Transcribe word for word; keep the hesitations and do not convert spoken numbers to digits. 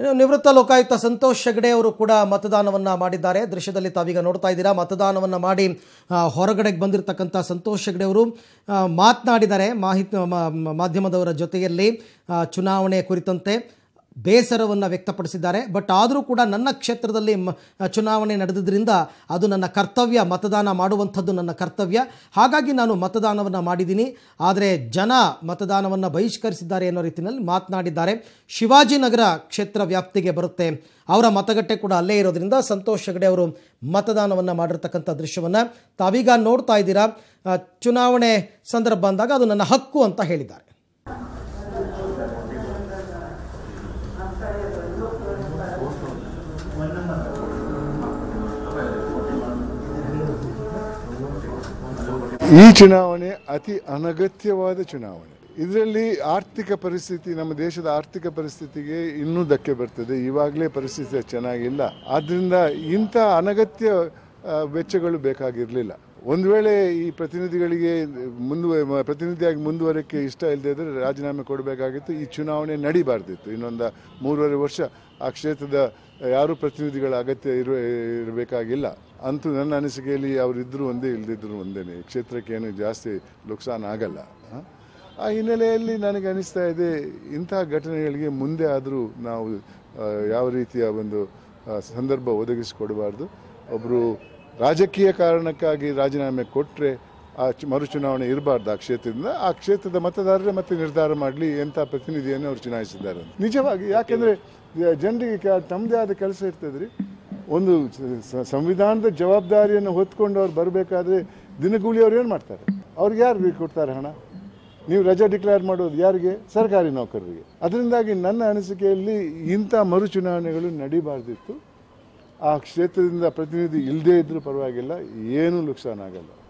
ನಿವೃತ್ತ ಲೋಕಾಯುಕ್ತ ಸಂತೋಷ್ ಹೆಗ್ಡೆ ಅವರು ಕೂಡ ಮತದಾನವನ್ನು ಮಾಡಿದ್ದಾರೆ. ದೃಶ್ಯದಲ್ಲಿ ತಾವೀಗ ನೋಡ್ತಾ ಇದ್ದೀರಾ. ಮತದಾನವನ್ನು ಮಾಡಿ ಹೊರಗಡೆಗೆ ಬಂದಿರತಕ್ಕಂಥ ಸಂತೋಷ್ ಹೆಗ್ಡೆ ಅವರು ಮಾತನಾಡಿದ್ದಾರೆ. ಮಾಹಿತಿ ಮಾಧ್ಯಮದವರ ಜೊತೆಯಲ್ಲಿ ಚುನಾವಣೆ ಕುರಿತಂತೆ ಬೇಸರವನ್ನು ವ್ಯಕ್ತಪಡಿಸಿದ್ದಾರೆ. ಬಟ್ ಆದರೂ ಕೂಡ ನನ್ನ ಕ್ಷೇತ್ರದಲ್ಲಿ ಚುನಾವಣೆ ನಡೆದಿದ್ದರಿಂದ ಅದು ನನ್ನ ಕರ್ತವ್ಯ, ಮತದಾನ ಮಾಡುವಂಥದ್ದು ನನ್ನ ಕರ್ತವ್ಯ, ಹಾಗಾಗಿ ನಾನು ಮತದಾನವನ್ನು ಮಾಡಿದ್ದೀನಿ. ಆದರೆ ಜನ ಮತದಾನವನ್ನು ಬಹಿಷ್ಕರಿಸಿದ್ದಾರೆ ಅನ್ನೋ ರೀತಿಯಲ್ಲಿ ಮಾತನಾಡಿದ್ದಾರೆ. ಶಿವಾಜಿನಗರ ಕ್ಷೇತ್ರ ವ್ಯಾಪ್ತಿಗೆ ಬರುತ್ತೆ, ಅವರ ಮತಗಟ್ಟೆ ಕೂಡ ಅಲ್ಲೇ ಇರೋದ್ರಿಂದ ಸಂತೋಷ್ ಹೆಗ್ಡೆ ಅವರು ಮತದಾನವನ್ನು ಮಾಡಿರ್ತಕ್ಕಂಥ ದೃಶ್ಯವನ್ನು ತಾವೀಗ ನೋಡ್ತಾ ಇದ್ದೀರಾ. ಚುನಾವಣೆ ಸಂದರ್ಭ ಅಂದಾಗ ಅದು ನನ್ನ ಹಕ್ಕು ಅಂತ ಹೇಳಿದ್ದಾರೆ. ಈ ಚುನಾವಣೆ ಅತಿ ಅನಗತ್ಯವಾದ ಚುನಾವಣೆ. ಇದರಲ್ಲಿ ಆರ್ಥಿಕ ಪರಿಸ್ಥಿತಿ, ನಮ್ಮ ದೇಶದ ಆರ್ಥಿಕ ಪರಿಸ್ಥಿತಿಗೆ ಇನ್ನೂ ಧಕ್ಕೆ ಬರ್ತದೆ. ಇವಾಗಲೇ ಪರಿಸ್ಥಿತಿ ಚೆನ್ನಾಗಿಲ್ಲ. ಆದ್ದರಿಂದ ಇಂಥ ಅನಗತ್ಯ ವೆಚ್ಚಗಳು ಬೇಕಾಗಿರಲಿಲ್ಲ. ಒಂದು ವೇಳೆ ಈ ಪ್ರತಿನಿಧಿಗಳಿಗೆ ಮುಂದುವ ಪ್ರತಿನಿಧಿಯಾಗಿ ಮುಂದುವರಕ್ಕೆ ಇಷ್ಟ ಇಲ್ಲದೆ ಇದ್ದರೆ ರಾಜೀನಾಮೆ ಕೊಡಬೇಕಾಗಿತ್ತು. ಈ ಚುನಾವಣೆ ನಡಿಬಾರ್ದಿತ್ತು. ಇನ್ನೊಂದು ಮೂರುವರೆ ವರ್ಷ ಆ ಕ್ಷೇತ್ರದ ಯಾರೂ ಪ್ರತಿನಿಧಿಗಳ ಅಗತ್ಯ ಇರ ಇರಬೇಕಾಗಿಲ್ಲ. ಅಂತೂ ನನ್ನ ಅನಿಸಿಕೆಯಲ್ಲಿ ಅವರಿದ್ದರೂ ಒಂದೇ, ಇಲ್ಲದಿದ್ದರೂ ಒಂದೇ. ಕ್ಷೇತ್ರಕ್ಕೆ ಏನು ಜಾಸ್ತಿ ನುಕ್ಸಾನ ಆಗಲ್ಲ. ಆ ಹಿನ್ನೆಲೆಯಲ್ಲಿ ನನಗೆ ಅನಿಸ್ತಾ ಇದೆ, ಇಂತಹ ಘಟನೆಗಳಿಗೆ ಮುಂದೆ ಆದರೂ ನಾವು ಯಾವ ರೀತಿಯ ಒಂದು ಸಂದರ್ಭ ಒದಗಿಸಿಕೊಡಬಾರ್ದು. ಒಬ್ಬರು ರಾಜಕೀಯ ಕಾರಣಕ್ಕಾಗಿ ರಾಜೀನಾಮೆ ಕೊಟ್ಟರೆ ಆ ಮರುಚುನಾವಣೆ ಇರಬಾರ್ದು. ಆ ಕ್ಷೇತ್ರದಿಂದ ಆ ಕ್ಷೇತ್ರದ ಮತದಾರರೇ ಮತ್ತೆ ನಿರ್ಧಾರ ಮಾಡಲಿ ಎಂಥ ಪ್ರತಿನಿಧಿಯನ್ನು ಅವರು ಚುನಾಯಿಸಿದ್ದಾರೆ. ನಿಜವಾಗಿ ಯಾಕೆಂದರೆ ಜನರಿಗೆ ತಮ್ಮದೇ ಆದ ಕೆಲಸ ಇರ್ತದ್ರಿ. ಒಂದು ಸಂವಿಧಾನದ ಜವಾಬ್ದಾರಿಯನ್ನು ಹೊತ್ಕೊಂಡು ಅವ್ರು ಬರಬೇಕಾದ್ರೆ ದಿನಗೂಲಿ ಅವ್ರು ಏನು ಮಾಡ್ತಾರೆ? ಅವ್ರಿಗೆ ಯಾರು ಕೊಡ್ತಾರೆ ಹಣ? ನೀವು ರಜೆ ಡಿಕ್ಲೇರ್ ಮಾಡೋದು ಯಾರಿಗೆ? ಸರ್ಕಾರಿ ನೌಕರರಿಗೆ. ಅದರಿಂದಾಗಿ ನನ್ನ ಅನಿಸಿಕೆಯಲ್ಲಿ ಇಂಥ ಮರುಚುನಾವಣೆಗಳು ನಡೀಬಾರ್ದಿತ್ತು. ಆ ಕ್ಷೇತ್ರದಿಂದ ಪ್ರತಿನಿಧಿ ಇಲ್ಲದೇ ಇದ್ರೂ ಪರವಾಗಿಲ್ಲ, ಏನೂ ನುಕ್ಸಾನ ಆಗಲ್ಲ.